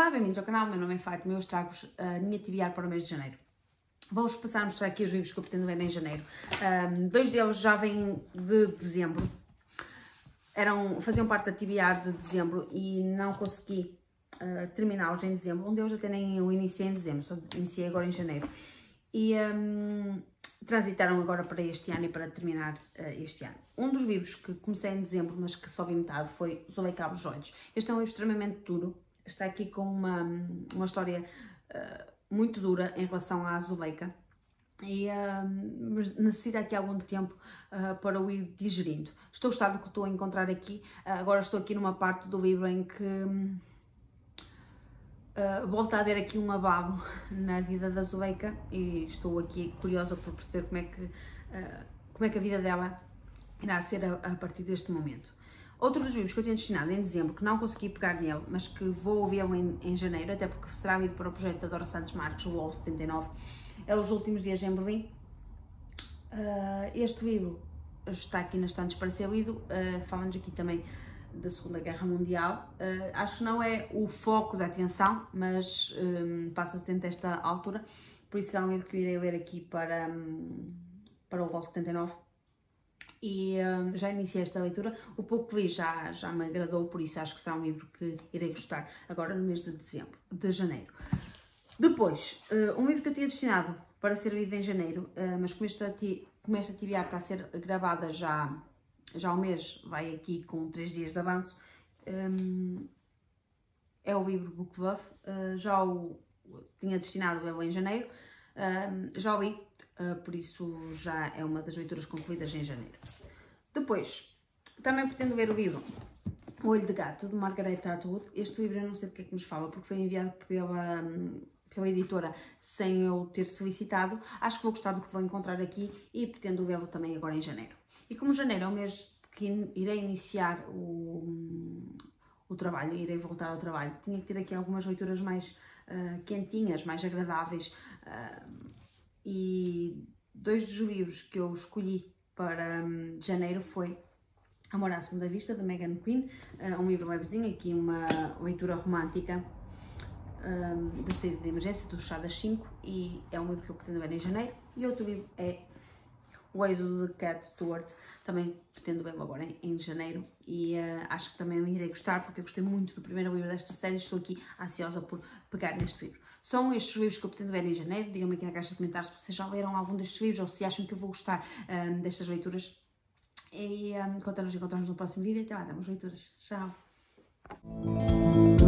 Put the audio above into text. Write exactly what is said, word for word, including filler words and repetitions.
Olá, bem-vindos ao canal, meu nome é Fátima e hoje trago-vos a minha T B R para o mês de janeiro. Vou-vos passar a mostrar aqui os livros que eu pretendo ler em janeiro. Um, dois deles já vêm de dezembro, Eram, faziam parte da T B R de dezembro e não consegui uh, terminá-los em dezembro. Um deles até nem eu iniciei em dezembro, só iniciei agora em janeiro. E um, transitaram agora para este ano e para terminar uh, este ano. Um dos livros que comecei em dezembro, mas que só vi metade, foi Zuleika abre os olhos. Este é um livro extremamente duro. Está aqui com uma, uma história uh, muito dura em relação à Zuleika e uh, necessita aqui algum tempo uh, para o ir digerindo. Estou a gostar do que estou a encontrar aqui. Uh, agora estou aqui numa parte do livro em que uh, volto a haver aqui um abalo na vida da Zuleika e estou aqui curiosa por perceber como é que, uh, como é que a vida dela irá ser a, a partir deste momento. Outro dos livros que eu tinha destinado em dezembro, que não consegui pegar nele, mas que vou ouvi-lo em, em janeiro, até porque será lido para o projeto da Dora Santos Marques, o Wall setenta e nove, é Os Últimos Dias em Berlim. Uh, este livro está aqui nas estantes para ser lido, uh, falamos aqui também da Segunda Guerra Mundial. Uh, acho que não é o foco da atenção, mas um, passa-se dentro desta altura, por isso será um livro que eu irei ler aqui para, um, para o Wall setenta e nove. E um, já iniciei esta leitura, o pouco que li já, já me agradou, por isso acho que será um livro que irei gostar agora no mês de dezembro, de janeiro. Depois, uh, um livro que eu tinha destinado para ser lido em janeiro, uh, mas como esta, como esta T B R está a ser gravada já, já há um mês, vai aqui com três dias de avanço, um, é o livro Book Love. Uh, já o tinha destinado eu em janeiro, uh, já o li. Uh, por isso já é uma das leituras concluídas em janeiro. Depois, também pretendo ler o livro O Olho de Gato, de Margaret Atwood. Este livro eu não sei porque é que nos fala, porque foi enviado pela, pela editora sem eu ter solicitado. Acho que vou gostar do que vou encontrar aqui e pretendo lê-lo também agora em janeiro. E como janeiro é o mês que irei iniciar o, o trabalho, irei voltar ao trabalho, tinha que ter aqui algumas leituras mais uh, quentinhas, mais agradáveis. Uh, E dois dos livros que eu escolhi para um, janeiro foi Amor à Segunda Vista, de Megan Quinn, uh, um livro levezinho, aqui uma leitura romântica um, da saída de emergência, do Chá das cinco, e é um livro que eu pretendo ler em janeiro. E outro livro é O Êxodo de Cat Stewart, também pretendo ler agora em, em janeiro, e uh, acho que também irei gostar, porque eu gostei muito do primeiro livro desta série e estou aqui ansiosa por pegar neste livro. São estes livros que eu pretendo ler em janeiro. Digam-me aqui na caixa de comentários se vocês já leram algum destes livros ou se acham que eu vou gostar um, destas leituras. E um, enquanto nos encontramos no próximo vídeo, até lá, damos leituras. Tchau!